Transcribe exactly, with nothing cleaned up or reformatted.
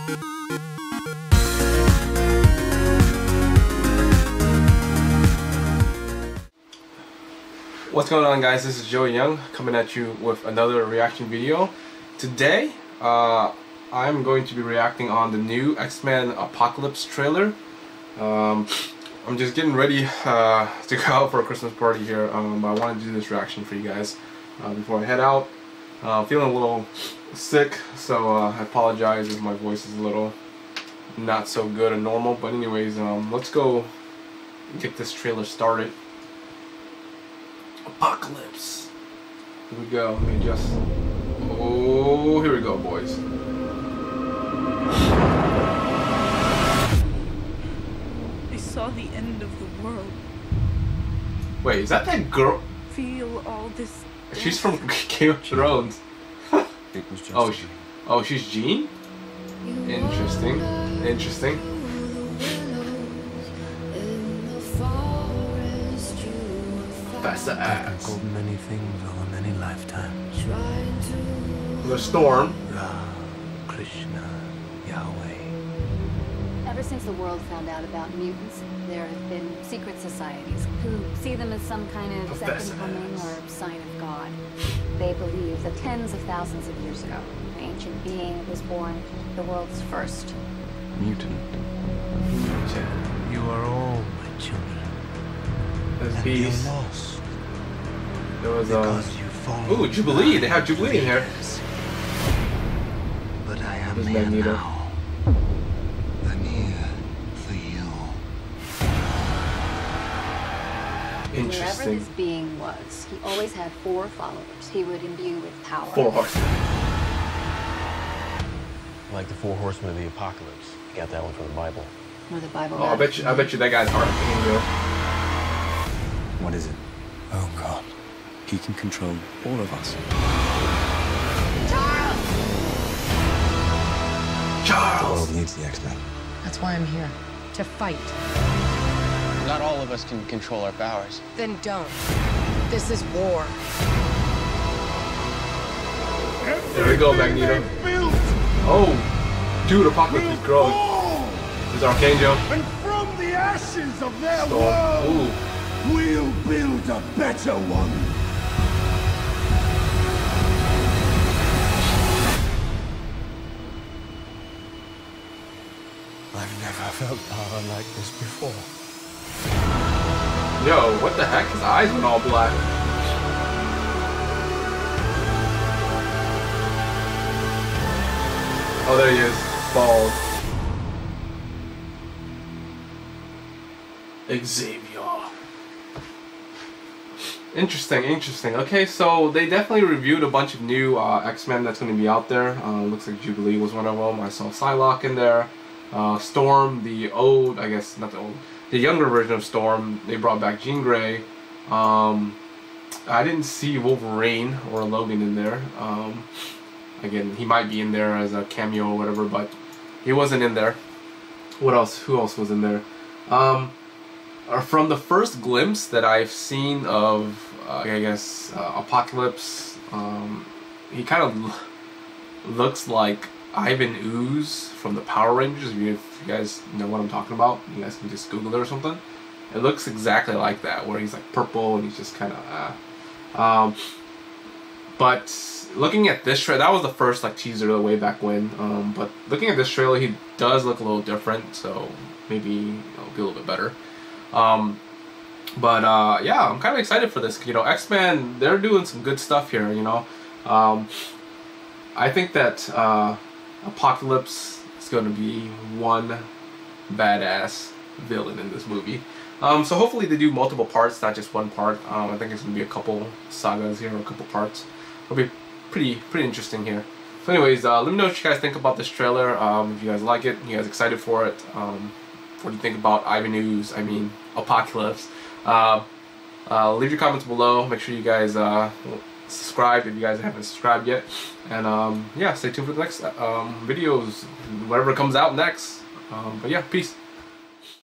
What's going on, guys? This is Joey Young coming at you with another reaction video. Today uh, I'm going to be reacting on the new X-Men Apocalypse trailer. um, I'm just getting ready uh, to go out for a Christmas party here, um, but I wanted to do this reaction for you guys uh, before I head out. Uh, feeling a little sick, so uh, I apologize if my voice is a little not so good and normal, but anyways, um, let's go get this trailer started. Apocalypse. Here we go. Let me just. Oh, here we go, boys. I saw the end of the world. Wait, is that that girl? Feel all this. She's from Game of Thrones. It was just oh, she, oh, she's Jean. Interesting. Interesting. Professor X. called many things over many lifetimes. The Storm. Ra, Krishna, Yahweh. Ever since the world found out about mutants, there have been secret societies who see them as some kind of Professor second coming X. or sign of God. They believe that tens of thousands of years ago, an ancient being was born, the world's first. Mutant. You are all my children. There's And Beast. you're lost. There was um. Because you fall Ooh, Jubilee. They have Jubilee in here. But I am There's here Magneto. now. I'm here for you. Wherever Interesting. this being was, he always had four followers he would imbue with power. Four horsemen. Like the four horsemen of the apocalypse. You got that one from the Bible. Or the Bible. Oh, I bet you. I bet you that guy's Archangel. What is it? Oh God. He can control all of us. The Charles. world needs the X-Men. That's why I'm here. To fight. Not all of us can control our powers. Then don't. This is war. There we go, Magneto. Oh, dude, Apocalypse is growing. There's Archangel. And from the ashes of their Storm. world, Ooh. we'll build a better one. I've never felt power like this before. Yo, what the heck? His eyes went all black. Oh, there he is. Bald. Xavier. Interesting, interesting. Okay, so they definitely reviewed a bunch of new uh, X-Men that's going to be out there. Uh, looks like Jubilee was one of them. I saw Psylocke in there. Uh, Storm, the old, I guess, not the old, the younger version of Storm. They brought back Jean Grey. Um, I didn't see Wolverine or Logan in there. Um, again, he might be in there as a cameo or whatever, but he wasn't in there. What else? Who else was in there? Um, from the first glimpse that I've seen of, uh, I guess, uh, Apocalypse, um, he kind of looks like Ivan Ooze from the Power Rangers. If you, if you guys know what I'm talking about, you guys can just Google it or something. It looks exactly like that, where he's like purple and he's just kind of. Uh, um, but looking at this trailer, that was the first like teaser way back when. Um, but looking at this trailer, he does look a little different, so maybe it'll be a little bit better. Um, but uh, yeah, I'm kind of excited for this. You know, X-Men, they're doing some good stuff here. You know, um, I think that. Uh, Apocalypse is going to be one badass villain in this movie. Um, so hopefully they do multiple parts, not just one part. Um, I think it's going to be a couple sagas here, or a couple parts. It'll be pretty pretty interesting here. So anyways, uh, let me know what you guys think about this trailer. Um, if you guys like it, you guys excited for it. Um, what do you think about Ivan Ooze, I mean Apocalypse? Uh, uh, leave your comments below. Make sure you guys uh, subscribe if you guys haven't subscribed yet, and um, yeah, stay tuned for the next um, videos, whatever comes out next. Um, but yeah, peace.